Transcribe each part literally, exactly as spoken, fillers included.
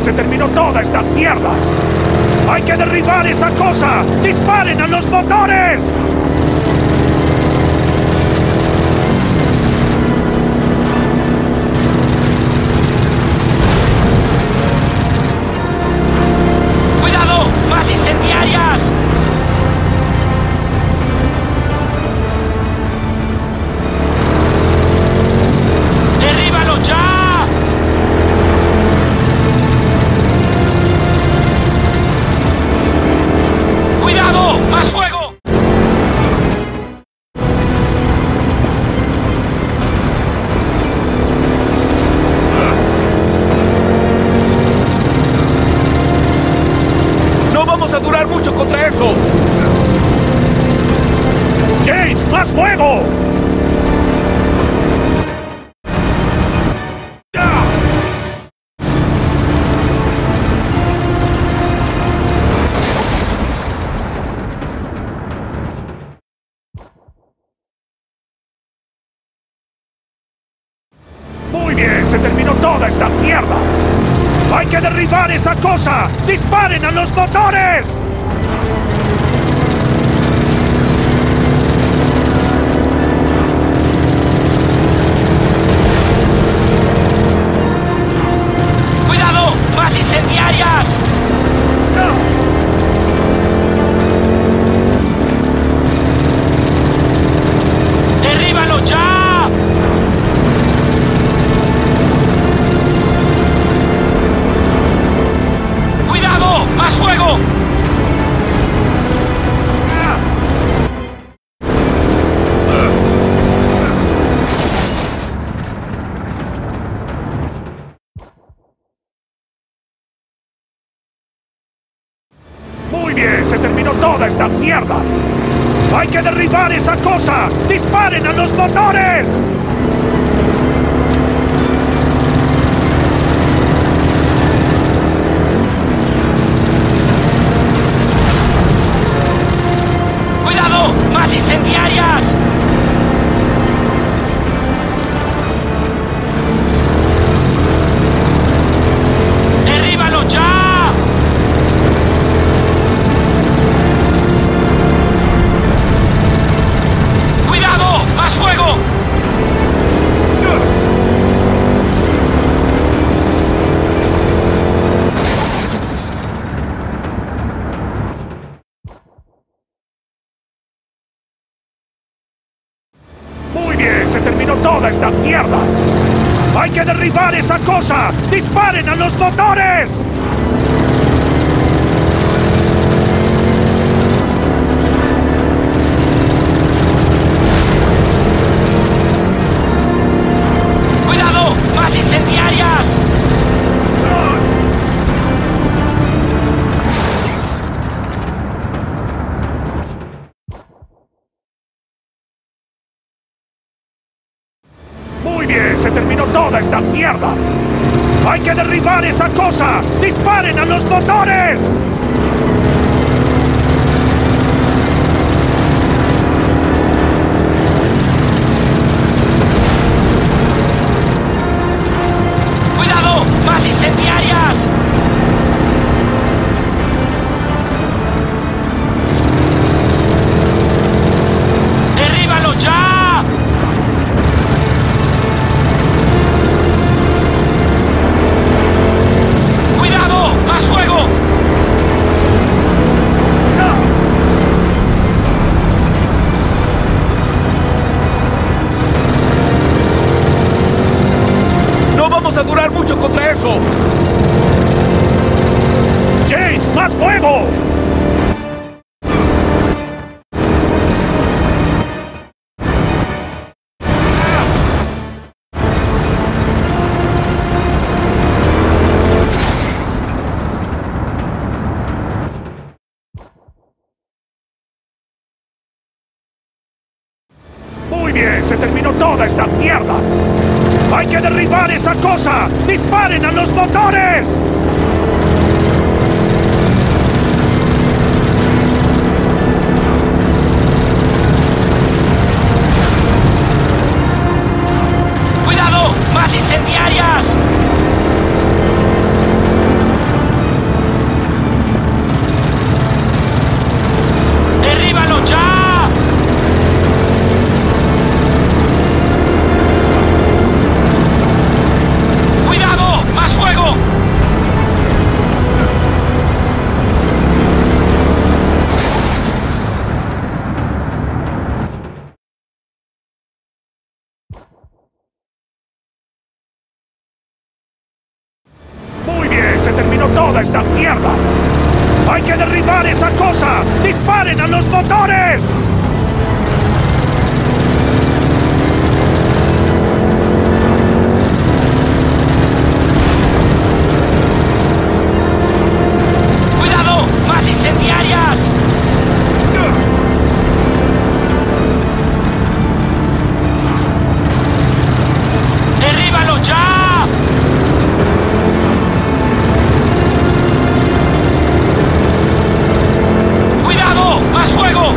se terminó toda esta mierda. ¡Hay que derribar esa cosa! ¡Disparen a los motores! ¡Cuidado! ¡Más incendiarias! ¡Derríbalo ya! ¡Cuidado! ¡Más fuego! ¡No vamos a durar mucho contra eso! ¡James, más fuego! Muy bien, se terminó toda esta mierda. ¡Hay que derribar esa cosa! ¡Disparen a los motores! ¡Cuidado! ¡Más incendiarias! ¡Derríbalo ya! ¡Cuidado! ¡Más fuego! Muy bien, se terminó toda esta mierda. ¡Hay que derribar esa cosa! ¡Disparen a los motores! ¡Cuidado! ¡Más incendiarias! ¡Derríbalo ya! ¡Cuidado! ¡Más fuego! Muy bien, se terminó toda esta mierda. ¡Hay que derribar esa cosa! ¡Disparen a los motores! ¡Cuidado! ¡Más incendiarias! Muy bien, se terminó toda esta mierda. ¡Hay que derribar esa cosa! ¡Disparen a los motores! ¡Cuidado! ¡Más incendiarias! ¡Derríbalo ya! ¡Cuidado! ¡Más fuego! ¡No vamos a durar mucho contra eso! ¡James, más fuego! Muy bien, se terminó toda esta mierda. ¡Hay que derribar esa cosa! ¡Disparen a los motores! ¡Cuidado! ¡Más incendiarias! toda esta mierda! ¡Hay que derribar esa cosa! ¡Disparen a los motores! ¡Cuidado! ¡Más incendiarias! ¡Derríbalo ya! ¡Cuidado! ¡Más fuego!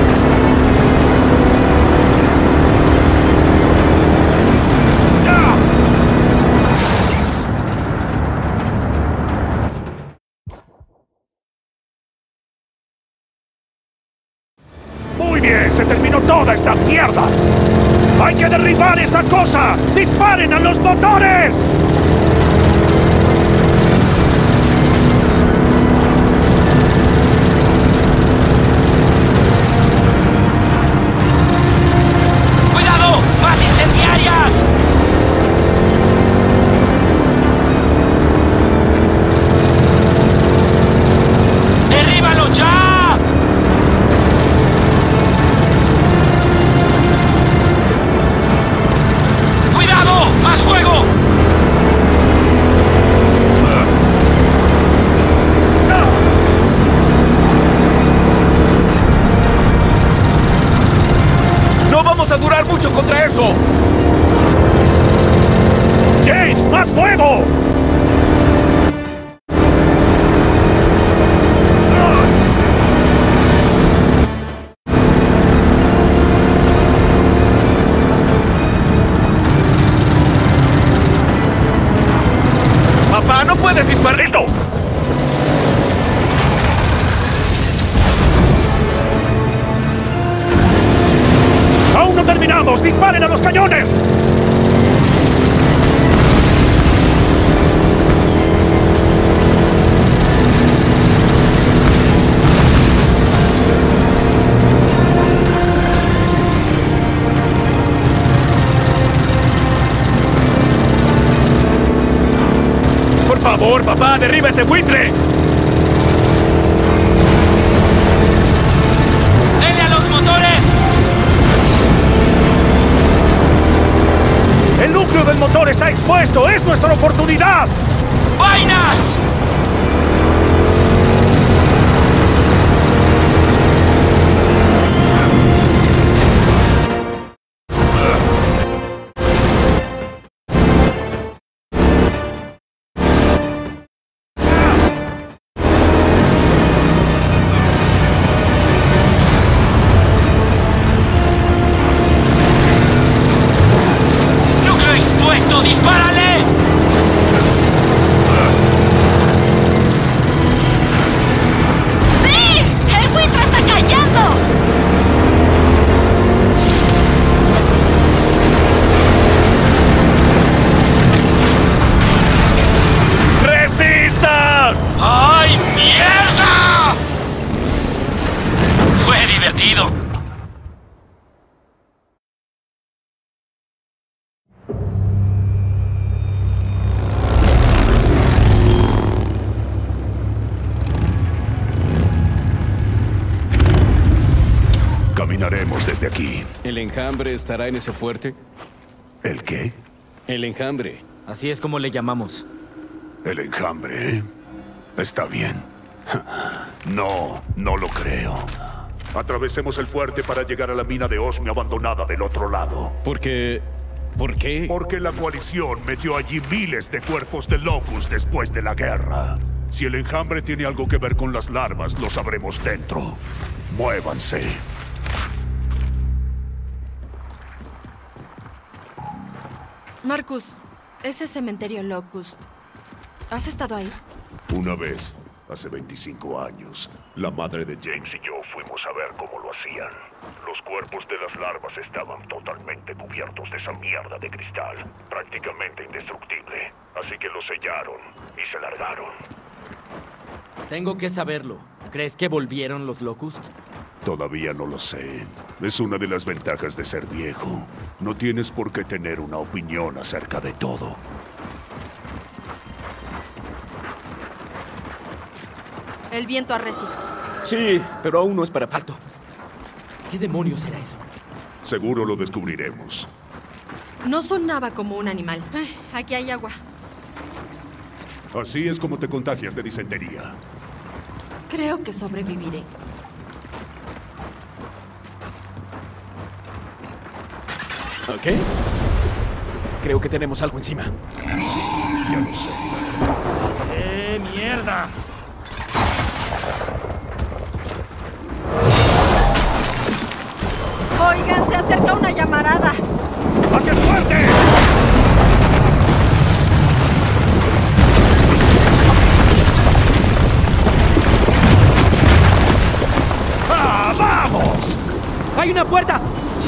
¡Muy bien! ¡Se terminó toda esta mierda! ¡Hay que derribar esa cosa! ¡Disparen a los motores! ¡Cuidado! ¡Más incendiarias! ¡Derríbalo ya! ¡Cuidado! ¡Más fuego! ¡No vamos a durar mucho contra eso! ¡James, más fuego! ¡Papá, no puedes disparar! ¡Listo! ¡Aún no terminamos! ¡Disparen a los cañones! ¡Por favor, papá, derriba ese buitre! ¡Dele a los motores! ¡El núcleo del motor está expuesto! ¡Es nuestra oportunidad! ¡Vainas! ¡Núcleo expuesto! ¡Dispárale! ¡Sí! ¡El buitre está cayendo! ¡Resistan! ¡Ay, mierda! Fue divertido. Caminaremos desde aquí. ¿El enjambre estará en ese fuerte? ¿El qué? El enjambre. Así es como le llamamos. El enjambre. Está bien. No, no lo creo. Atravesemos el fuerte para llegar a la mina de osmio abandonada del otro lado. Porque... ¿Por qué? Porque la coalición metió allí miles de cuerpos de Locust después de la guerra. Si el enjambre tiene algo que ver con las larvas, lo sabremos dentro. Muévanse. Marcus, ese cementerio Locust. ¿Has estado ahí? Una vez, hace veinticinco años, la madre de James y yo fuimos a ver cómo lo hacían. Los cuerpos de las larvas estaban totalmente cubiertos de esa mierda de cristal, prácticamente indestructible. Así que lo sellaron y se largaron. Tengo que saberlo. ¿Crees que volvieron los Locust? Todavía no lo sé. Es una de las ventajas de ser viejo. No tienes por qué tener una opinión acerca de todo. El viento arrecia. Sí, pero aún no es para... Alto. ¿Qué demonios era eso? Seguro lo descubriremos. No sonaba como un animal. Ay, aquí hay agua. Así es como te contagias de disentería. Creo que sobreviviré. ¿Ok? Creo que tenemos algo encima. Ya lo sé. ¡Eh, mierda! Oigan, se acerca una llamarada. ¡Hacia el fuerte! ¡Ah, vamos! ¡Hay una puerta!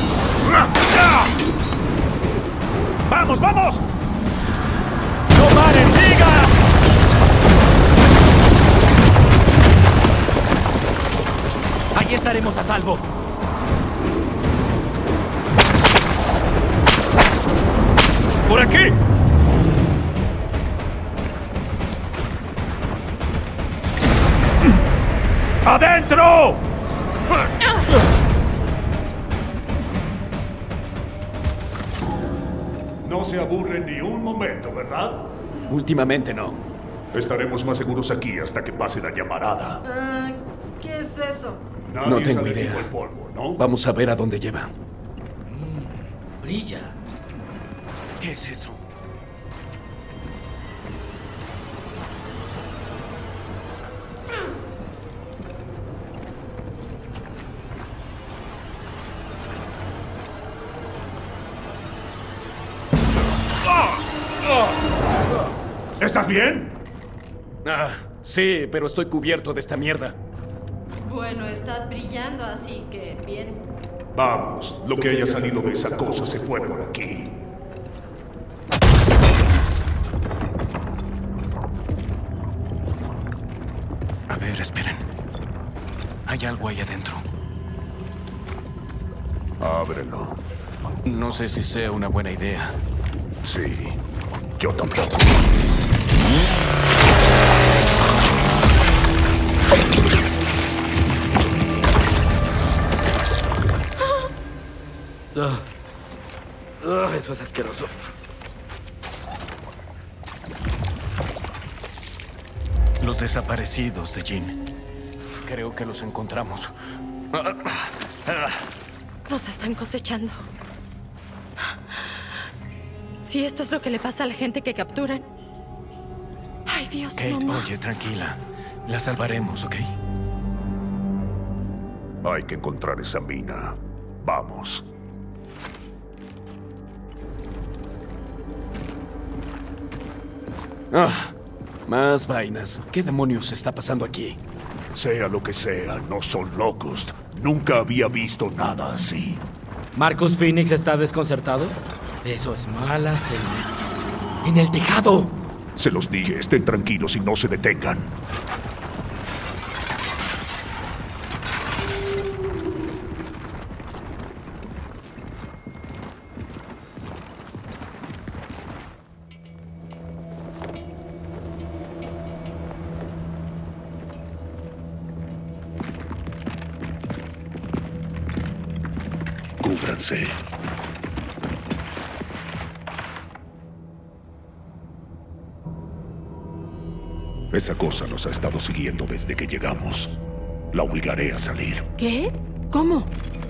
¡Vamos, vamos! ¡No paren, sigan! Ahí estaremos a salvo. ¡Por aquí! ¡Adentro! No se aburren ni un momento, ¿verdad? Últimamente no. Estaremos más seguros aquí hasta que pase la llamarada. Ah, ¿qué es eso? Nadie No tengo sabe idea. fijo el polvo, ¿no? Vamos a ver a dónde lleva. Brilla. ¿Qué es eso? ¿Estás bien? Ah, sí, pero estoy cubierto de esta mierda. Bueno, estás brillando, así que bien. Vamos, lo que haya salido de esa cosa se fue por aquí. A ver, esperen. Hay algo ahí adentro. Ábrelo. No sé si sea una buena idea. Sí, yo tampoco. Ah. Ah, eso es asqueroso. Los desaparecidos de Jean. Creo que los encontramos. Nos están cosechando. Si esto es lo que le pasa a la gente que capturan. Ay, Dios, Kate, mamá. oye, tranquila. La salvaremos, ¿ok? Hay que encontrar esa mina. Vamos. Ah, más vainas. ¿Qué demonios está pasando aquí? Sea lo que sea, no son locos. Nunca había visto nada así. ¿Marcus Phoenix está desconcertado? Eso es mala señal. ¡En el tejado! Se los dije, estén tranquilos y no se detengan. Cúbranse. Esa cosa nos ha estado siguiendo desde que llegamos. La obligaré a salir. ¿Qué? ¿Cómo?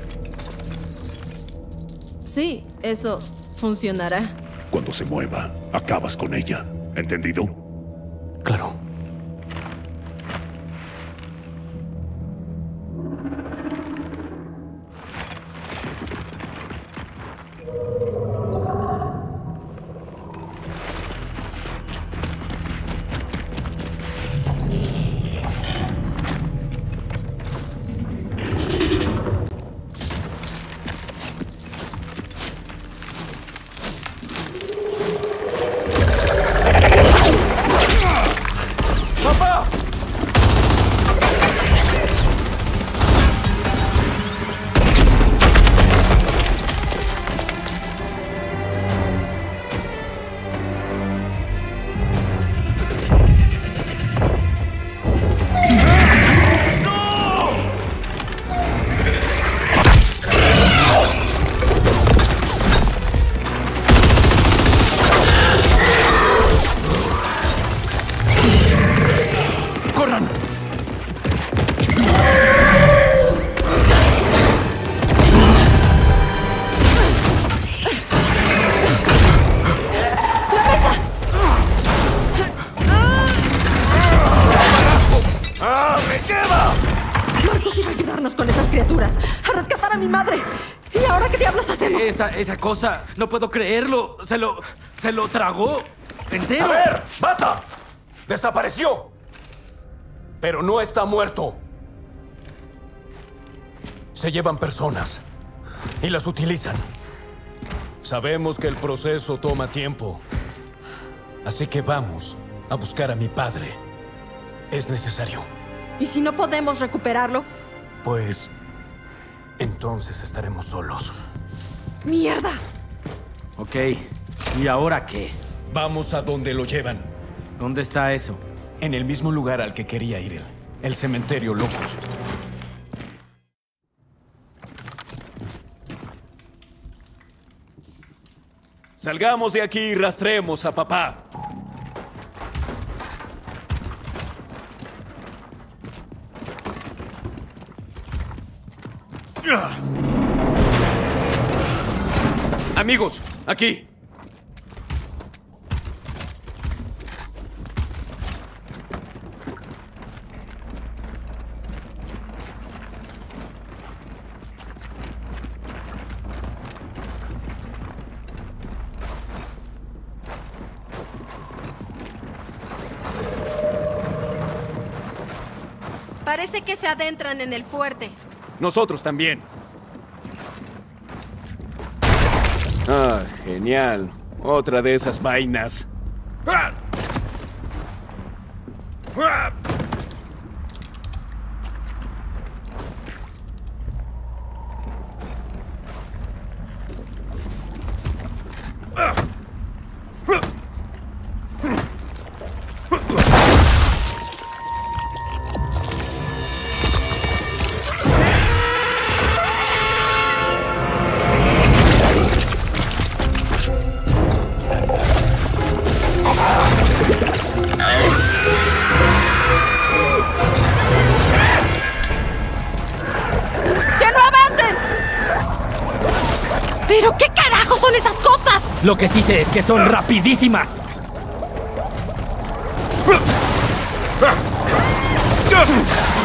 Sí, eso funcionará. Cuando se mueva, acabas con ella. ¿Entendido? Claro. padre! ¿Y ahora qué diablos hacemos? Esa, esa cosa, no puedo creerlo. Se lo... se lo tragó entero. ¡A ver! ¡Basta! ¡Desapareció! Pero no está muerto. Se llevan personas y las utilizan. Sabemos que el proceso toma tiempo. Así que vamos a buscar a mi padre. Es necesario. ¿Y si no podemos recuperarlo? Pues... entonces estaremos solos. ¡Mierda! Ok, ¿y ahora qué? Vamos a donde lo llevan. ¿Dónde está eso? En el mismo lugar al que quería ir él. El cementerio Locust. Salgamos de aquí y rastreemos a papá. Amigos, aquí. Parece que se adentran en el fuerte. Nosotros también. Ah, genial. Otra de esas vainas. ¡Ah! ¡Ah! ¿Pero qué carajo son esas cosas? Lo que sí sé es que son rapidísimas. ¡Ah!